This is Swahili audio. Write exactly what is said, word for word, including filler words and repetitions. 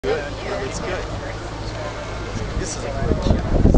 Good. It's good. This is a great shot.